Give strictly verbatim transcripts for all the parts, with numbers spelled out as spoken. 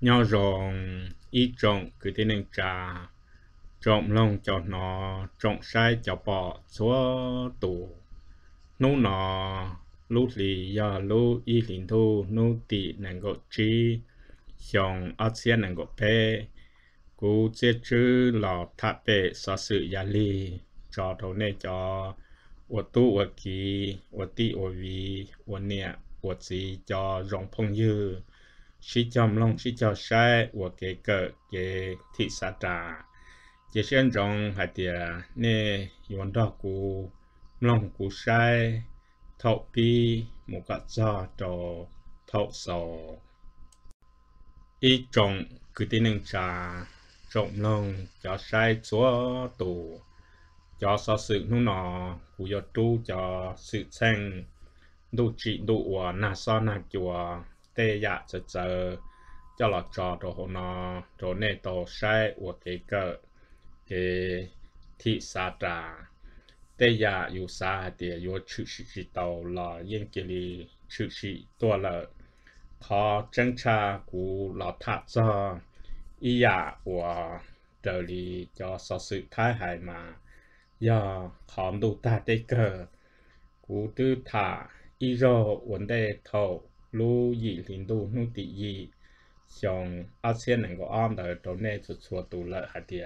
nhau rồng ít trồng cứ thế nên trà trồng lông cho nó trồng sai cho bỏ số tủ nô nó lúc lì ya lúc y linh thu nô tị nàng gọi chi xong ác sen nàng gọi pe cú chết chữ lò tháp bệ so sự ya li cho thấu này cho我都我记我弟我วี我เนี่ย我自叫容朋友，是叫龙是叫晒我给个给提萨达，这些种还点呢用到古龙古晒头皮木个早到头手，一种佢哋能查种龙叫晒做度。cho so sự nó nọ của yo tu cho sự sang đu trị đu wa na so na chùa tê dạ chờ chờ cho lọt trò đồ hồ nọ đồ nê tổ sai của cái cờ cái thị xã trà tê dạ yu sa thì yu chữ sĩ chỉ tàu là yên kia li chữ sĩ tua lợ khó chân cha của lọt tháp cho ý dạ của trời li cho so sự thái hài mà ya khám đủ ta tê cờ cú tư thả y rô vấn đề thầu lu yi linh đủ nu tị yi xong áo sen này có om đời tổ nê chuột chuột tụ lợi hạt địa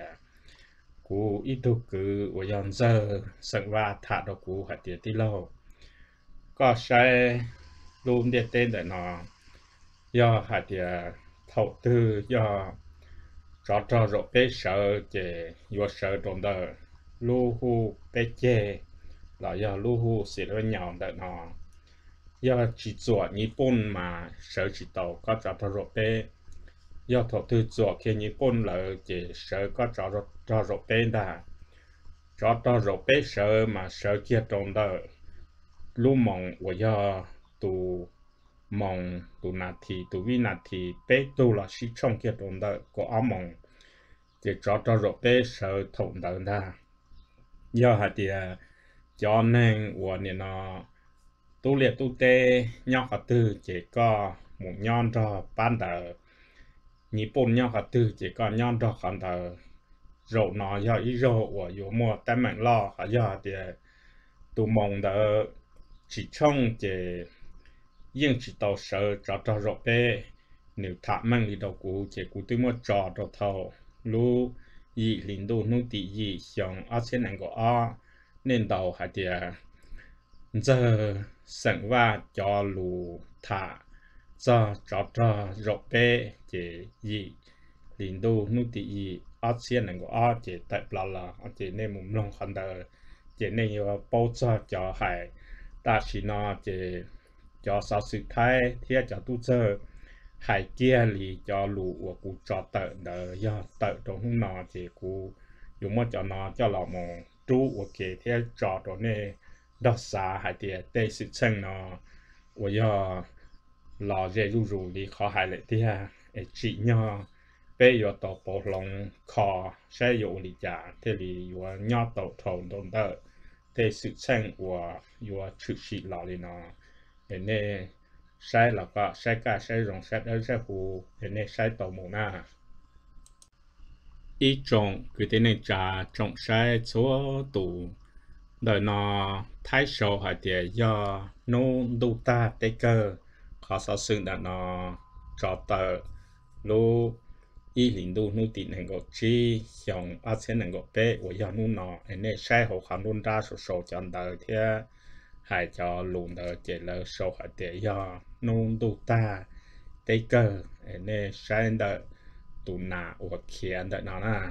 cú ít tu cứ của yon giờ sẵn va thả đồ cú hạt địa tí lâu có sai luôn địa tên để nó do hạt địa thầu tư do cho cho rồi bé sợ chế yo sợ trong đời lu hu bé chê là do lu hu sẽ với nhau đợt nó do chỉ做日本mà sở chỉ tàu có cho cho rồi bé do thổ tư做khi日本là chỉ sở có cho cho rồi bé đã cho cho rồi bé sở mà sở kia trong đó lu mong của do tu mong tu nát thì tu vi nát thì bé tu là sĩ trong kia trong đó có áo mong chỉ cho cho rồi bé sở thông đó ra do hạt thì cho nên của nên nó tu liệt tu tê nhau cả tư chỉ có một nhon cho ban đầu nhị bốn nhau cả tư chỉ có nhon cho khăn đầu rộ nó do ý rộ của yếu mua tay mạnh lo hả do thì tu mong đỡ chỉ trong chỉ riêng chỉ tàu sợ cho cho rộ bê nếu thả mang đi đầu cũ chỉ cũ tư mua trò đầu thầu lu yi linh đô nu tị yi xong ở trên này có ở nên đầu hạt địa giờ sẵn va cho lù thả cho cho cho rộ bê chỉ yi linh đô nu tị yi ở trên này có ở chỉ tại là là ở chỉ nên mùng long khăn đời chỉ nên yêu bao cho cho hải ta chỉ nó chỉ cho sao sự thái thì cho tu chơi hải kia thì cho lũ của cụ cho tự đỡ do tự trong hôm nọ thì cụ dùng một cho nó cho lọ mồ chú của kia thì cho đó nè đọc xa hải thì tê sự chân nó của do lọ dễ rủ rủ thì khó hải lệ thì chỉ nhau bây giờ tàu bộ lòng khó sẽ dùng lý trả thì lý của nhau tàu thầu đồng đỡ tê sự chân của của chữ sĩ lọ thì nó nên sai là có sai cả sai rong sai ở sai hồ nên sai tàu mù na ít trồng cứ thế này trả trồng sai số tủ đời nó thái sầu hay thì do nô đu ta tê cơ khó sao xương đã nó cho tờ lô y linh đu nô tị này gọi chi xong ở trên này gọi bé của do nô nó nên sai hồ khăn luôn ra số số chọn đời thì hay cho lùn đời chỉ là số hạt để do nôn tu ta tây cơ nên sáng đợi tụ nà hoặc khiến đợi nó na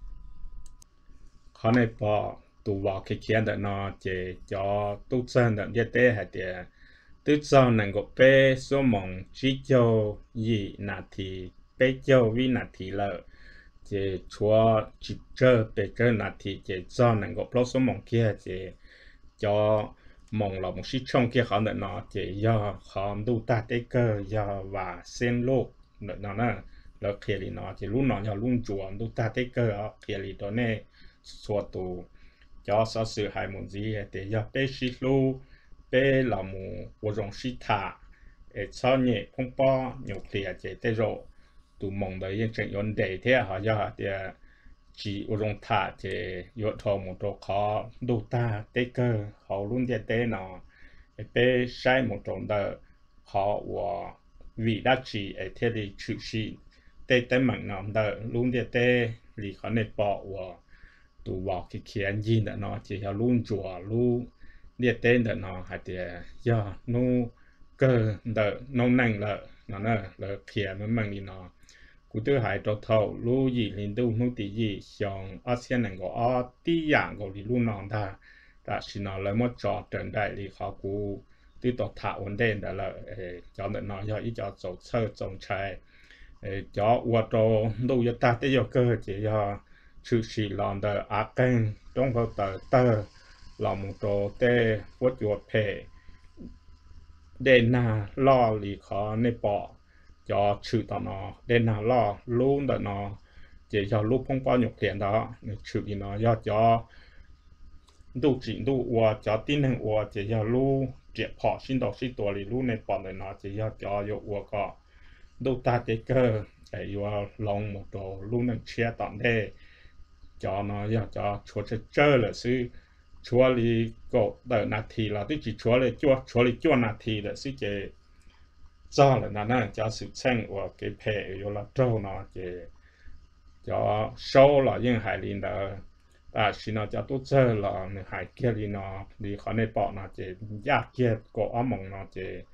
khó này bỏ tụ vào cái khiến đợi nó chỉ cho tu chân đợi địa tế hạt để tu chân năng够被số mong chỉ cho gì nà thì被cho vì nà thì lợ chỉ chúa chỉ chơi被chơi nà thì chỉ cho năng够bao số mong kia chỉ cho mong là một sĩ trong kia họ nợ nó chỉ do họ đủ ta tế cơ do và sen lô nợ nó nè là kia thì nó chỉ lúc nó nhỏ luôn chuồn đủ ta tế cơ ở kia thì đó nè xua tù cho sở sự hay muốn gì để do bé sĩ lô bé là một bộ rong sĩ thả để cho nhẹ không bao nhiều kia chỉ tế rộ tụ mong đấy yên trận yon đề thế họ do thì chỉ ở trong thả thì yon thọ một chỗ khó đủ ta tế cơ họ luôn thế tế nó tế sai một trong đó họ và vì đã chỉ ở thế thì chịu sĩ tế tế mạnh nó đó luôn thế tế thì họ nên bỏ và tụ vào cái kiến gì đó nó chỉ là luôn chùa luôn địa tên đó nó hay thì do nó cơ đỡ nó năng lợ nó nè lợ kia mới mang đi nó cú tư hải cho thầu lu gì liên tu nu tí gì xong ở trên này có ở tí dạng có đi luôn non ta ta xin nó lấy một trò trận đại thì họ cú tư tổ thảo vấn đề đó là cho nên nó cho ý cho tổ sơ trồng trái cho qua trò đâu cho ta tới giờ cơ chỉ cho sự xì lòn đờ á kênh trong vào tờ tờ là một trò tê vốt chuột phê để na lo lì khó nè bỏ cho chữ tao nó để na lo luôn đó nó chỉ cho lúc không bao nhiêu tiền đó chữ thì nó do cho đủ chỉ đủ và cho tin hàng và chỉ cho lúc chỉ họ xin đọc xin tuổi thì lúc này bỏ để nó chỉ cho cho dụ và có đủ ta cái cơ để vào lòng một đồ lúc này chia tận đây cho nó do cho chúa sẽ chơi là sư chúa li cổ đợi nát thì là tức chỉ chúa li chúa chúa li chúa nát thì là sư chế cho là nó nó cho sự sang của cái phe rồi là trâu nó chế cho sâu là những hải linh đó à xin nó cho tốt chơi là hải kia li nó đi khỏi này bỏ nó chế giác kia có ấm mong nó chế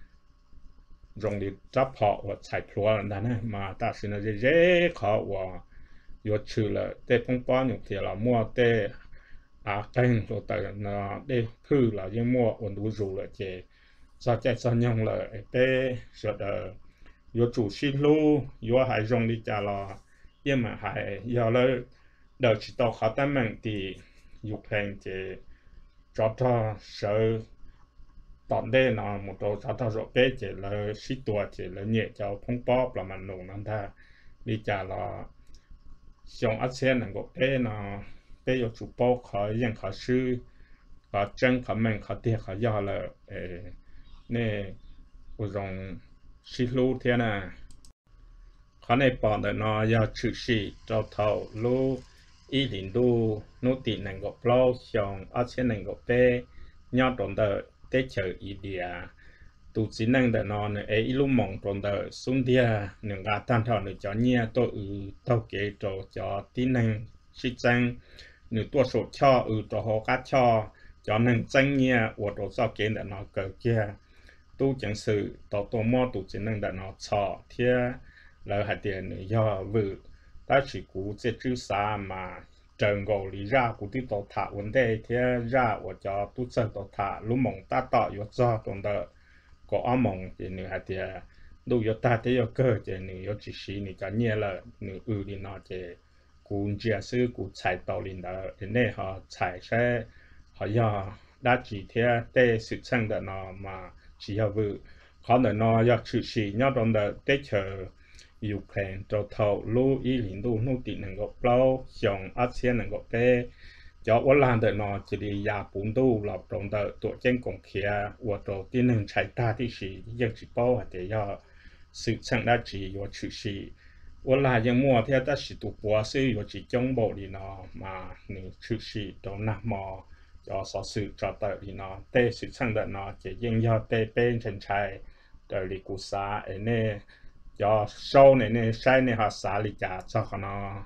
dùng đi chấp họ và chạy thua là nó mà ta xin nó dễ dễ khó và yo chữ là tê phong bao nhiêu thì là mua tê à kênh rồi tại nó để thư là những mua ổn đủ dù là chế sao chạy sao nhung là tê sợ đờ yo chủ xin lu yo hay dùng đi trả là nhưng mà hay yo là đợt chỉ tao khó tâm mình thì dục hành chế cho cho sợ tận đây là một đồ cho cho rồi bé chế là xí tua chế là nhẹ cho phong bao là mình nung năm ta đi trả là xong ở trên này có bé nó bé có chụp bao khó yên khó sư khó chân khó mình khó tiệt khó do là nè của dòng xí lú thế này khó này bỏ được nó do chữ sĩ cho thầu lú ý định đu nô tị này có bao xong ở trên này có bé nhau trong đời tết chờ ý địa tụ chỉ năng để nó này ấy lúc mong trong đời xuống địa những gà tan thọ để cho nhia tôi ừ tao kể cho cho tin năng sĩ tranh nếu tôi số cho ừ cho họ cá cho cho năng tranh nhia và đồ sao kể để nó cờ kia tu chẳng sự tao tôi mua tụ chỉ năng để nó cho thế là hạt tiền nữa do vự ta chỉ cú sẽ chữ xa mà trần gầu lý ra của tí tổ thả vấn đề thế ra và cho tu sơ tổ thả lúc mong ta tạo yếu do tổng đỡ có ám mong thì nữ hạt thì đủ yếu ta thế yếu cơ thì nữ yếu chỉ xí nữ cho nhẹ là nữ ư đi nó thì cũng chia sư cũng chạy tàu lên đó đến đây họ chạy sẽ họ do đã chỉ thế tê sự sang đó nó mà chỉ là vừa khó là nó do sự xí nhau trong đó tết chờ Ukraine cho thầu lưu ý liên đủ nô tị năng gốc lâu xong áp xe năng gốc tê cho ổn làm được nó chỉ đi giả bốn đô là trong đó tổ chức công kia và tổ tiên năng chạy ta thì chỉ dân chỉ bao để cho sự sang đã chỉ có chữ sĩ ổn là dân mua theo ta chỉ tụ bùa sư có chỉ trong bộ đi nó mà những chữ sĩ đó nằm mò cho sở sự cho tới đi nó tê sự sang được nó chỉ dân do tê bên chân chạy tới đi cụ xã ở nơi cho sâu này này sai này họ xả lý trả cho họ nó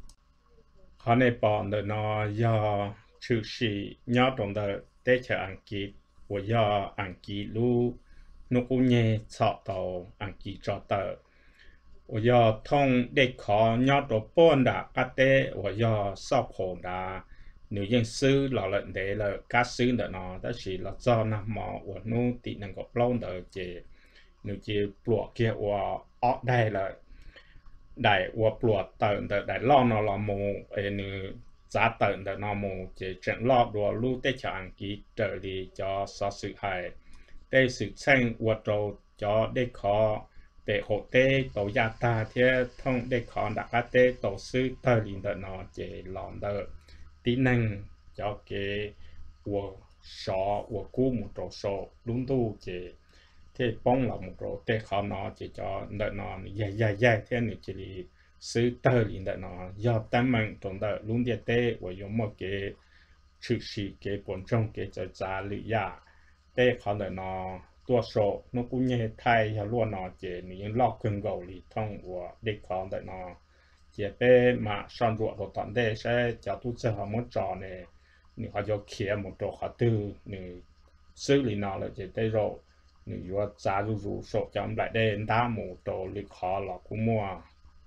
họ này bỏ được nó do chữ sĩ nhớ trong đó để cho anh kỹ và do anh kỹ lu nó cũng nhẹ chọn tàu anh kỹ cho tờ và do thông để khó nhớ trong bốn đã các tế và do sau khổ đã nếu dân sư là lệnh để là các sư đó nó đó chỉ là do nằm mò và nó tị năng gọc lâu đó chỉ nếu chỉ bùa kia và ở đây là đại và bùa tận的đại lo nó là mù ấy nếu giá tận的nó mù chỉ trận lo đùa lưu tế cho anh ký trở đi cho sở sự hại tế sự xanh và trâu cho để khó để hộ tế tổ gia ta thế thông để khó đã các tế tổ sư tờ linh的nó chỉ lòng的tí năng cho cái và sọ và cú một trâu sọ đúng đủ chỉ thế bông là một rồi thế khó nó chỉ cho đợi nó dài dài dài thế này chỉ là sự tơ liền đợi nó do tâm mình trong đợi luôn địa tê và dùng một cái sự sự cái bốn trong cái cho giá lý giả thế khó đợi nó tua số nó cũng như thay cho luôn nó chỉ những lọ cưng gầu lý thông của để khó đợi nó chỉ bé mà sản ruộng của toàn đây sẽ cho tôi sẽ họ muốn trò này nếu họ cho kia một chỗ họ tư nếu xử lý nó là chỉ tới rồi nếu giá rủ rủ số chấm lại đây đa một chỗ lịch họ là cũng mua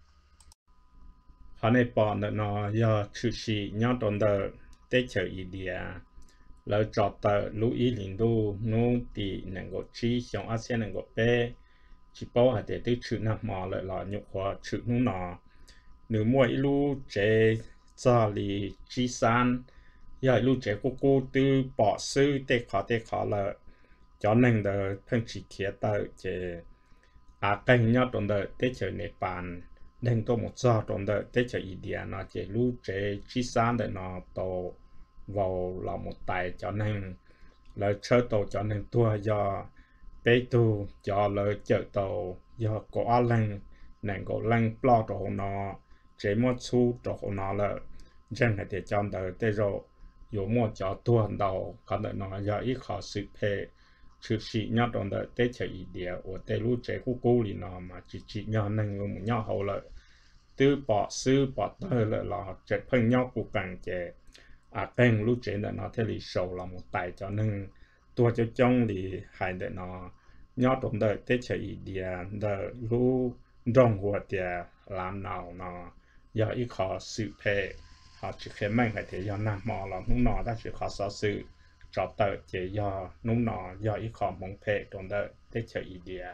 họ này bỏ nó do chữ sĩ nhau trong đời tới chờ ý địa lời trò tờ lưu ý linh đô nô tì năng够chi xong ác sẽ năng够bé chỉ bảo là để tới chữ nằm mò lại là nhục hóa chữ nô nọ nếu mua ít lu chế cho lì chi san giờ lu chế cô cô tư bỏ sư tê khó tê khó là cho nên là phân chỉ kia tới chế à cái nhau trong đời tê chơi nệp bàn nên tôi một giờ trong đời tê chơi India nó chế lu chế chi san để nó tổ vào là một tài cho nên lời chơi tổ cho nên tua do bê tu cho lời chơi tổ do có lần nên có lần lo tổ nó chế một số tổ nó là dân hay để chọn đời tê rồi有么叫多到可能那要一考试配出席nhau trong đời tết chờ ý địa ở tây lũ trẻ của cô lì nó mà chỉ chỉ nhau nên người nhau hậu lợi từ bỏ sư bỏ đời lợi là trẻ phân nhau của càng trẻ à bên lũ trẻ là nó theo lý sầu là một tài cho nên tôi cho trong thì hay để nó nhau trong đời tết chờ ý địa đời lũ trong của địa làm nào nó do ít khó sự phê họ chỉ khi mình phải thấy do nằm mò là nung nọ đã chỉ khó so sự cho tới chỉ do nung nọ do ít khó mong phê trong đời để chơi ý địa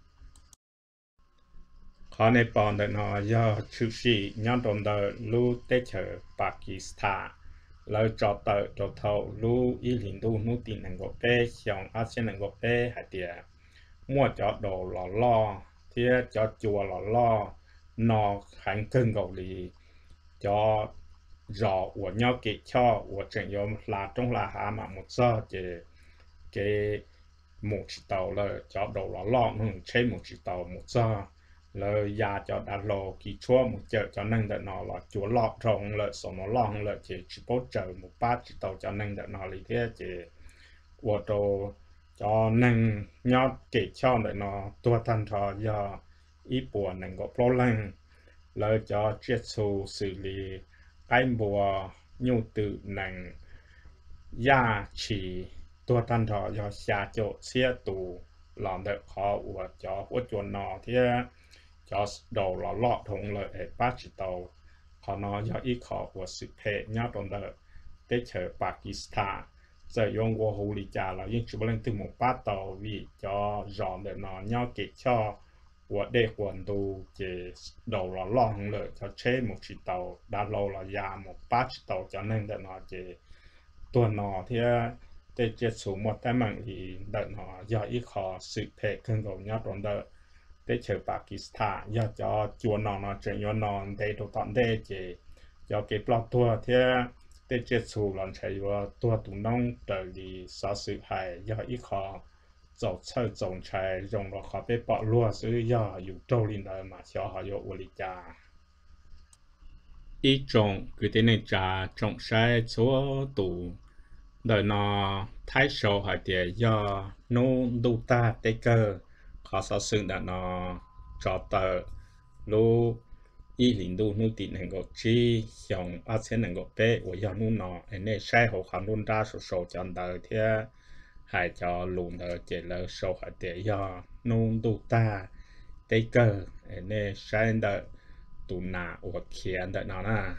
khó này bọn đời nó do chữ sĩ nhau trong đời lưu để chơi Pakistan lời cho tới cho thầu lưu ý linh đu nụ tin năng gốc bê xong ác sẽ năng gốc bê hạt địa mua cho đồ lò lo thì cho chùa lò lo nó hành cưng gầu lì cho rõ của nhau kỹ cho của trận yếu là trong là hạ mà một giờ thì cái một chỉ tàu là cho đầu là lọ nó trên một chỉ tàu một giờ là già cho đã lò kỹ chua một chợ cho nên là nó là chúa lọ trong là số nó lọ là chỉ chỉ bố trợ một ba chỉ tàu cho nên là nó lý thế chỉ của đồ cho nên nhau kỹ cho để nó tua thành cho do ít buồn nên có problem là cho chiết xu xử lý cái mùa nhu tự năng gia chỉ tua tan thọ do xa chỗ xe tù làm được khó của cho hỗ trợ nó thì cho đầu là lọ thông lợi để bắt chỉ tàu họ nó do ít khó của sự hệ nhau trong đời để chờ Pakistan giờ用过狐狸家了，因只不能对某八刀vì cho dọn để nó nhau kỹ cho của để quần tu chỉ đầu là lo hơn lợi cho chế một chiếc tàu đã lâu là già một ba chiếc tàu cho nên để nó chỉ tuần nó thì để chế xuống một cái mạng thì đợi nó do ít khó sự thể cân cầu nhau trong đợi để chờ Pakistan do cho chùa nó nó chuyển cho nó để đồ tận để chỉ cho cái plot tour thì để chế xuống lần chạy vào tour tụ nông đợi thì sao sự hay do ít khó dầu chơi dòng trái dùng nó khó bị bỏ lúa sử doอยู่trâu lên đời mà cho họ có ổn định trả ít trồng cứ thế này trả trồng trái số tủ đời nó thái sầu hay thì do nó đủ ta tế cơ khó sao sự đã nó cho tờ lô ý linh đu nụ tị năng够chi xong ác sẽ năng够bé của do nụ nó nên sai hồ khám luôn ra số số chân đời thì hay cho lùn ở chế lỡ sâu hạt để do nôn đủ ta tế cơ nên sáng đợi tụ nạ hoặc khiến đợi nó nà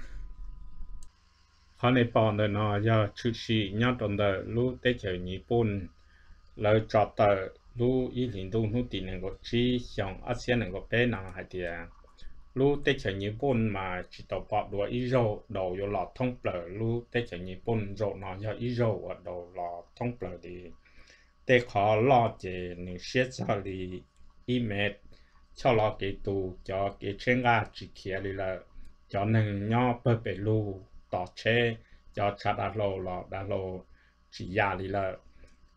họ này bọn đợi nó do chữ sĩ nhau trong đời lúc tế chờ nhị bún lời trọ tờ lúc ý linh đu nụ tì năng gọt chi xong ác xe năng gọt bé nào hạt thì lúc tế chờ nhị bún mà chỉ tàu bọ đùa ý rô đầu vô lọt thông bờ lúc tế chờ nhị bún rô nó do ý rô ở đầu lọt thông bờ thì để khó lo chế những xét ra lý email cho lo cái tù cho cái trên gà chỉ kia đi là cho nên nhau bơ bể lưu tỏ chế cho cha đá lô lọ đá lô chỉ ya đi là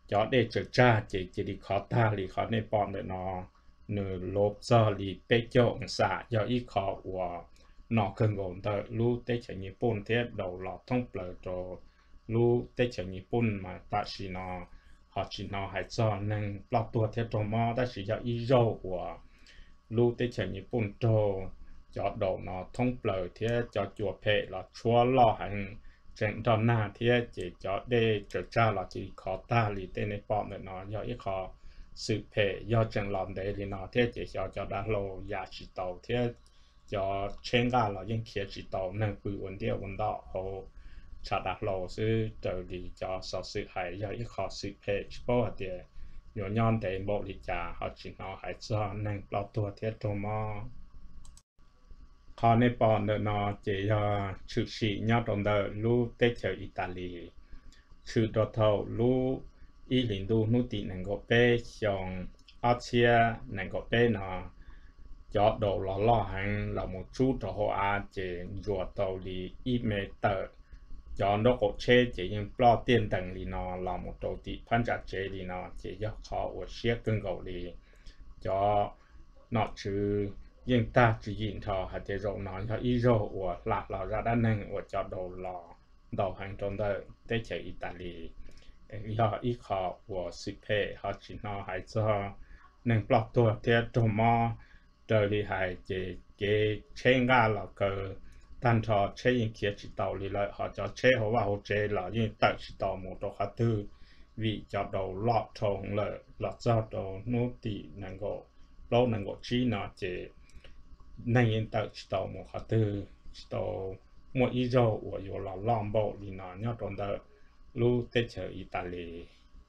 cho để trở ra chỉ chỉ đi khó ta lì khó nên bọn để nó nửa lốp giờ lì bê chỗ xả do ít khó của nó cần gồm tờ lưu tế chạy nhị bún thế đầu lọ thông bờ cho lưu tế chạy nhị bún mà ta chỉ nó họ chỉ nó hay cho nên lọt tua thế trong mò ta chỉ cho ít rau của lưu tế chạy nhị bún cho cho đầu nó thông bờ thế cho chùa phê là chua lọ hành trên đó na thì chỉ cho để trở ra là chỉ khó ta lì tên này bọn này nó do ít khó sự phê do chân làm để thì nó thì chỉ cho cho đã lâu giá trị tàu thì cho trên ga là những kia chỉ tàu nâng quy vấn đề vấn đạo hồ trả đã lâu sự trở đi cho sở sự hay do ít khó sự phê bao thì nhỏ nhon để bộ lý trả họ chỉ nó hay cho nâng bao tua thiết trong mò khó nên bọn nữa nó chỉ là sự sĩ nhau trong đời lưu tết chờ Italy sự đó thầu lưu ý lính đu nút tị nâng gỗ bê xong áo chia nâng gỗ bê nó cho đầu lò lò hành là một chút cho họ à chỉ rùa tàu đi ít mê tờ cho nó có chế chỉ những lo tiền tầng thì nó là một đầu tị phân trả chế thì nó chỉ cho khó ở xe cưng gỗ đi cho nó chứ nhưng ta chỉ nhìn thọ hạt chế rộng nó cho ý rô của lạc lò ra đá nâng của cho đầu lò đầu hành trong đời tế chế Italy do ý khó của sự phê họ chỉ nó hay cho nâng block tua thế trong mò trời đi hay chế chế trên ga là cờ tan thọ chế những kia chỉ tàu đi lại họ cho chế họ vào chế là những tự chỉ tàu một đồ hạt tư vì cho đầu lọt thòng lợi lọt cho đầu nô tị nâng gỗ lâu nâng gỗ chi nó chế nên hiện tại tàu một hạt từ tàu một ít dầu củaอยู่là long bộ thì nó nhớ trong đó lưu tết chờ Italy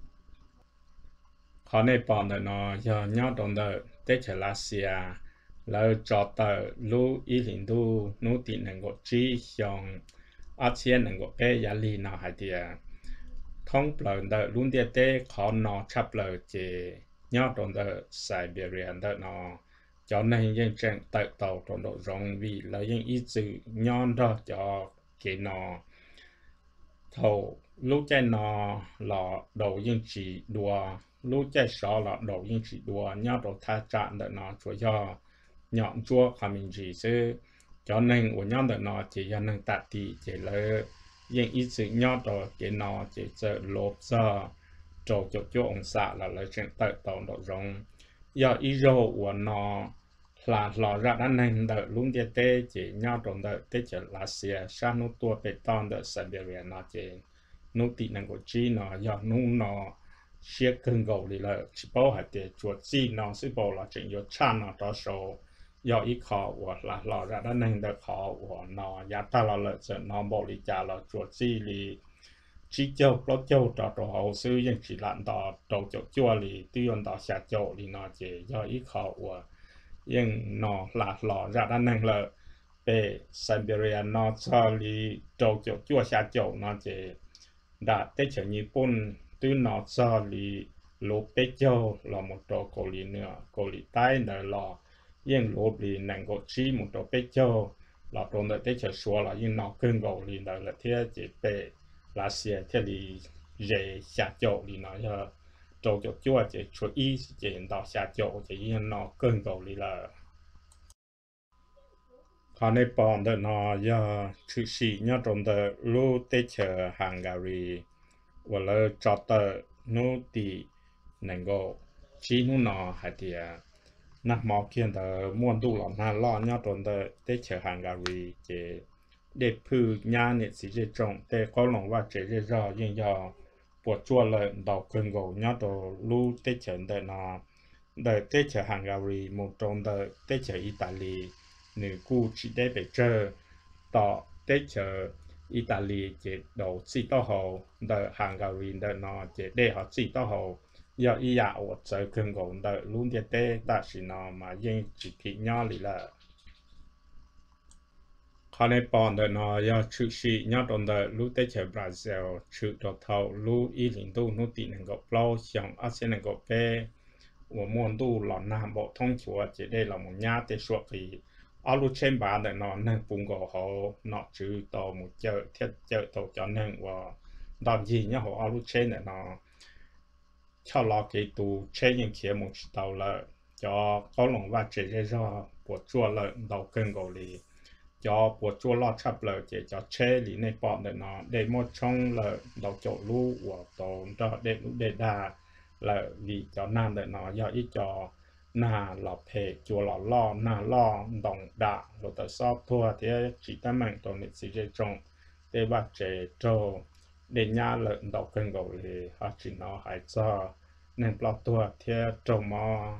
họ này bọn nó giờ nhớ trong đó tết chờ Russia là cho tờ lưu ý liền du nút tiền năng gỗ chi xong ở trên năng gỗ bé giá lì nó hay thì thông bờ đó luôn địa tết họ nó chấp lời chỉ nhớ trong đó Siberia đó nó cho nên những chuyện tự tàu trong độ rộng vì là những ý chữ nhon đó cho cái nó thầu lúc chạy nó là đầu những chỉ đùa lúc chạy sáu là đầu những chỉ đùa nhau đầu tha chạm đó nó chủ cho nhọn chua khả mình chỉ chứ cho nên của nhau đó nó chỉ cho nên tạ tỷ chỉ là những ý chữ nhau đó cái nó chỉ chờ lốp giờ trâu chỗ chỗ ông xã là lời chuyện tự tàu độ rộng do ý dô của nó là lò ra đã nên đợi luôn địa tê chỉ nhau trong đợi tê chỉ là xìa sa nút tua bê tông đợi Siberia nó chỉ nút tị năng của chi nó do nút nó xia cưng gầu đi là chỉ bảo hạt để chuột chi nó sẽ bảo là chuyện do chan nó đó số do ít khó của là lò ra đã nên đợi khó của nó giá ta là lợi chuyện nó bảo lý trả là chuột chi li chỉ châu lót châu cho đồ hậu sư nhưng chỉ làm đó đầu chỗ chua li tiêu đó xả châu li nó chỉ do ít khó của nhưng nó là lò ra đã năng lợi về Siberia nó cho li đầu chỗ chua xả châu nó chỉ đã tới chỗ Nhật Bản từ nó cho li lốp bê châu là một đồ cổ li nữa cổ li tái nữa là nhưng lốp li năng gỗ chi một đồ bê châu là đồ nữa tới chỗ xua là nhưng nó cưng gỗ li nữa là thế chỉ bê là xe thế li dễ xả châu li nó cho đầu chỗ chua chỉ chú ý chỉ hiện到xả châu chỉ nhưng nó cưng gỗ li là họ này bọn đó nó do thực sự nhớ trong đó lúc tới chờ Hungary và là cho tờ nô tì năng够chỉ nô nó hay thì nát máu kia đó muốn đủ lòng na lo nhớ trong đó tới chờ Hungary chỉ để phư nhà này chỉ để trồng để có lòng và chỉ để rõ nhưng do buộc chua lợi đầu cơn gỗ nhớ đồ lúc tới chờ đó nó đợi tới chờ Hungary một trong đợi tới chờ Italy nữ cu chỉ để bị chờต่อ tới chờ Italy chỉ đầu chỉ tao hồ đợi Hungary đợi nó chỉ để họ chỉ tao hồ do ý dạo ở chờ cơn gỗ đợi luôn để tế ta chỉ nó mà nhưng chỉ thị nhỏ lì là họ này bọn đợi nó do chữ sĩ nhỏ trong đợi lúc tới chờ Brazil chữ đồ thầu lúc ý lính tu nút tị năng gộp lâu xong ở trên năng gộp bê của môn tu là nam bộ thông chúa chỉ đây là một nhà tế suốt thì ở lúc trên bàn để nó nâng bùng gỗ hồ nó chữ tàu một chợ thiết chợ tàu cho nâng và đòn gì nhá hồ ở lúc trên để nó cho lo cái tù chế những kia một tàu lợ cho có lòng và chế chế cho bộ chua lợ đầu cân gầu lì cho bộ chua lo chập lợ chế cho chế lì này bọn để nó để một trong lợ đầu chỗ lũ của tổ đó để lũ để đà lợ vì cho nam để nó do ít cho nà lọ phê chua lọ lo nà lo đồng đà rồi tới sau thua thì chỉ ta mang tổ này sẽ chế trong để bắt chế cho để nhà lợn đầu cân gầu lì họ chỉ nó hãy cho nên bao tua theo trồng mò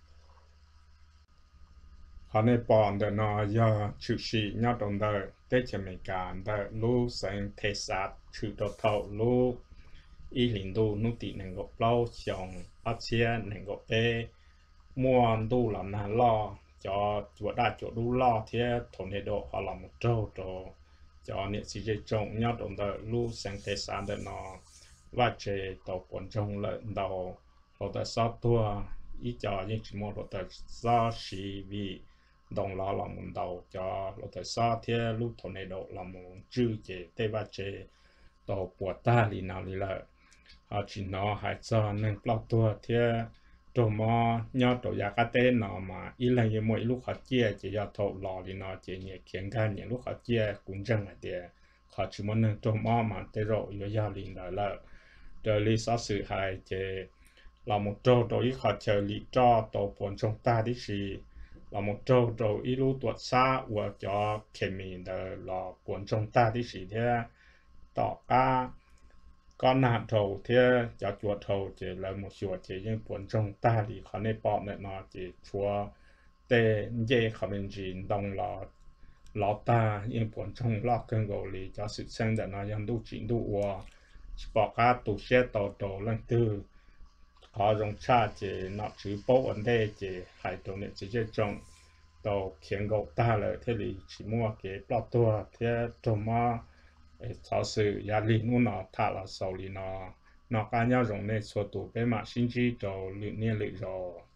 họ nên bỏ để nó do chịu sĩ nhau đồng đời để cho mình cảm đời lú sinh thế sát chịu đồ thầu lú ý linh đu nụ tị nên gộp lâu chồng áp chia nên gộp bê mua đu làm nà lo cho chỗ đa chỗ đu lo theo thổ nề độ họ làm một trâu rồi cho nên sĩ dây trồng nhau đồng đời lú sinh thế sát để nó và chế tàu quân trong lợn đầu rồi ta sát tua ý cho những chỉ một rồi ta sát sĩ vì đồng lo làm một đầu cho rồi ta sát theo lúc thôn này độ làm một chữ chế tê và chế tàu bùa ta lì nào lì lợ họ chỉ nó hay cho nên bao tua theo đồ mò nhau đồ giá cá tê nó mà ý là như mỗi lúc họ chia chỉ cho thầu lò lì nó chỉ nhẹ khiến gan những lúc họ chia cũng chẳng là tiền họ chỉ muốn nên đồ mò mà tê rồi yếu giao lì đó là đời lý xã sự hài chế là một trâu đồ ý họ chờ lý cho tổ bốn trong ta đi xì là một trâu đồ ý lưu tuột xa của cho kể mình đời là bốn trong ta đi xì thế tỏ ca con nạn thầu thế cho chuột thầu chế là một chuột chế nhưng bốn trong ta thì họ nên bỏ này nó chế chúa tê dê họ mình chỉ đồng là lọ ta nhưng bốn trong lọ cân gầu lý cho sự sinh để nóยังđủ chỉnh đủ của bỏ cả tủ xe tàu tàu lên từ có dùng cha chỉ nó chỉ bảo vấn đề chỉ hai tổ này chỉ chơi trong tàu khiến gạo ta là thế thì chỉ mua cái bao tua thế trong mà giáo sư gia đình nó nó thà là sau này nó nó cá nhau dùng này số tụ cái mà sinh chi tàu luyện nhiên luyện rồi